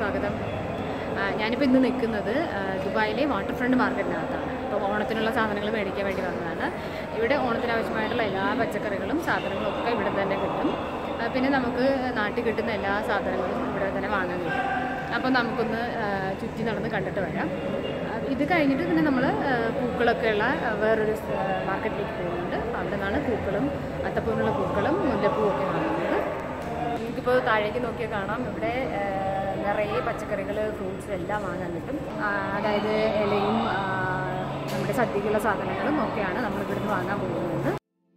സ്വാഗതം. ഞാനിപ്പോൾ ഇന്ന് നിൽക്കുന്നത് ദുബായിലെ വാട്ടർഫ്രണ്ട് മാർക്കറ്റിനകത്താണ്. അപ്പോൾ ഓണത്തിനുള്ള സാധനങ്ങൾ മേടിക്കാൻ വേണ്ടി വന്നതാണ്. ഇവിടെ ഓണത്തിന് ആവശ്യമായിട്ടുള്ള എല്ലാ പച്ചക്കറികളും സാധനങ്ങളും ഒക്കെ ഇവിടെ തന്നെ കിട്ടും. പിന്നെ നമുക്ക് നാട്ടിൽ കിട്ടുന്ന എല്ലാ സാധനങ്ങളും ഇവിടെ തന്നെ വാങ്ങാൻ കിട്ടും. അപ്പോൾ നമുക്കൊന്ന് ചുറ്റി നടന്ന് കണ്ടിട്ട് വരാം. ഇത് കഴിഞ്ഞിട്ട് പിന്നെ നമ്മൾ പൂക്കളൊക്കെയുള്ള വേറൊരു മാർക്കറ്റിലേക്ക് പോകുന്നുണ്ട്. അവിടെ നിന്നാണ് പൂക്കളും അത്തപ്പൂവിനുള്ള പൂക്കളും മുല്ലപ്പൂവും ഒക്കെ വാങ്ങുന്നത്. നമുക്കിപ്പോൾ താഴേക്ക് നോക്കിയാൽ കാണാം, ഇവിടെ നിറയെ പച്ചക്കറികൾ, ഫ്രൂട്ട്സ് എല്ലാം വാങ്ങാൻ കിട്ടും. അതായത് ഇലയും നമ്മുടെ സദ്യക്കുള്ള സാധനങ്ങളും ഒക്കെയാണ് നമ്മൾ ഇവിടുന്ന് വാങ്ങാൻ പോകുന്നത്.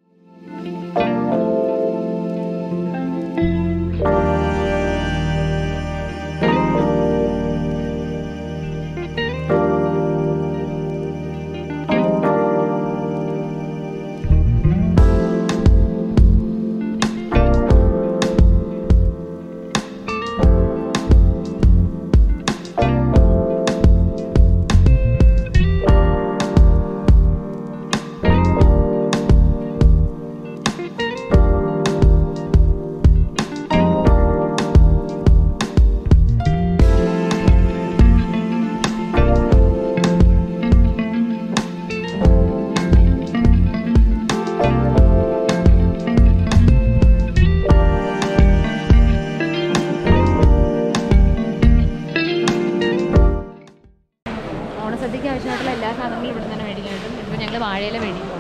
ഓണസദ്യക്ക് ആവശ്യമായിട്ടുള്ള എല്ലാ സാധനങ്ങളും ഇവിടെ തന്നെ മേടിക്കാൻ കിട്ടും. ഇപ്പോൾ ഞങ്ങൾ വാഴയില മേടിക്കുന്നുണ്ട്.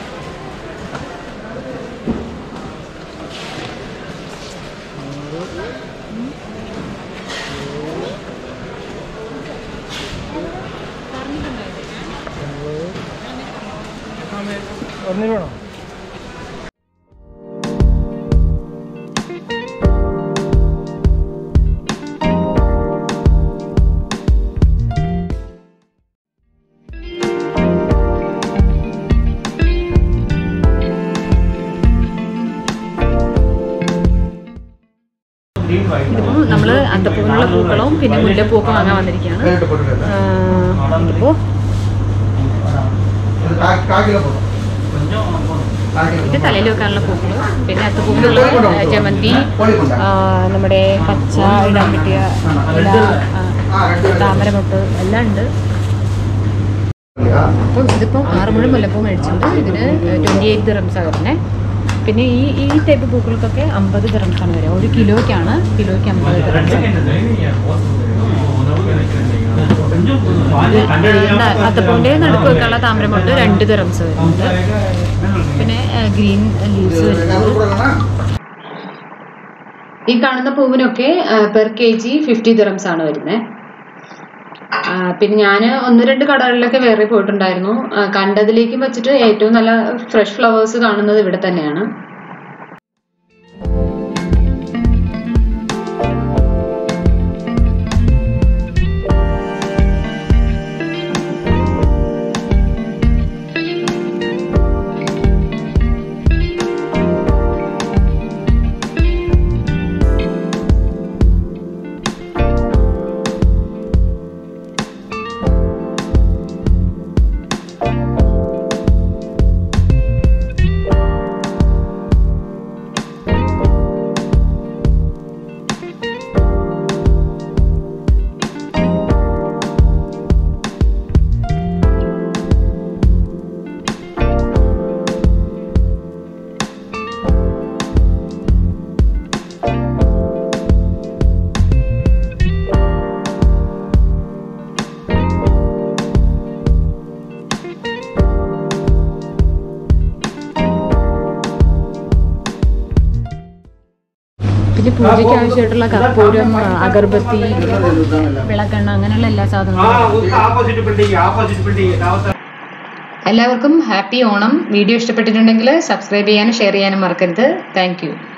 വേണോ? ഇതിപ്പോൾ നമ്മൾ അത്തപ്പൂവിനുള്ള പൂക്കളും പിന്നെ മുല്ലപ്പൂവൊക്കെ വാങ്ങാൻ വന്നിരിക്കുകയാണ്. ഇതിപ്പോൾ ഇത് തലയിൽ വെക്കാനുള്ള പൂക്കൾ, പിന്നെ അത്തപ്പൂവിനുള്ള ജമന്തി, നമ്മുടെ പച്ച ഇടാൻ പറ്റിയ ഇല, താമരമൊട്ട് എല്ലാം ഉണ്ട്. അപ്പോൾ ഇതിപ്പോൾ 6 മുഴം മുല്ലപ്പൂ മേടിച്ചിട്ടുണ്ട്. ഇതിന് 28 ദിറംസാണ് വരുന്നത്. പിന്നെ ഈ ടൈപ്പ് പൂക്കൾക്കൊക്കെ 50 ദിറംസാണ് വരിക. 1 കിലോയ്ക്കാണ്, കിലോയ്ക്ക് 50 ദിറംസ്. അത്തപ്പൂവിൻ്റെ നടുക്ക് വെക്കാനുള്ള താമരമൊട്ട് 2 ദിറംസ് വരുന്നുണ്ട്. പിന്നെ ഗ്രീൻ ലീവ്സ് വരുന്നത്. ഈ കാണുന്ന പൂവിനൊക്കെ പെർ kg 50 ദിറംസാണ് വരുന്നത്. പിന്നെ ഞാൻ 1-2 കടകളിലൊക്കെ വേറെ പോയിട്ടുണ്ടായിരുന്നു. കണ്ടതിലേക്കും വെച്ചിട്ട് ഏറ്റവും നല്ല ഫ്രഷ് ഫ്ലവേഴ്സ് കാണുന്നത് ഇവിടെ തന്നെയാണ്. പിന്നെ പൂജയ്ക്ക് ആവശ്യമായിട്ടുള്ള കർപ്പൂരം, അഗർബത്തി, വിളക്കെണ്ണ, അങ്ങനെയുള്ള എല്ലാ സാധനങ്ങളും. എല്ലാവർക്കും ഹാപ്പി ഓണം. വീഡിയോ ഇഷ്ടപ്പെട്ടിട്ടുണ്ടെങ്കിൽ സബ്സ്ക്രൈബ് ചെയ്യാനും ഷെയർ ചെയ്യാനും മറക്കരുത്. Thank U.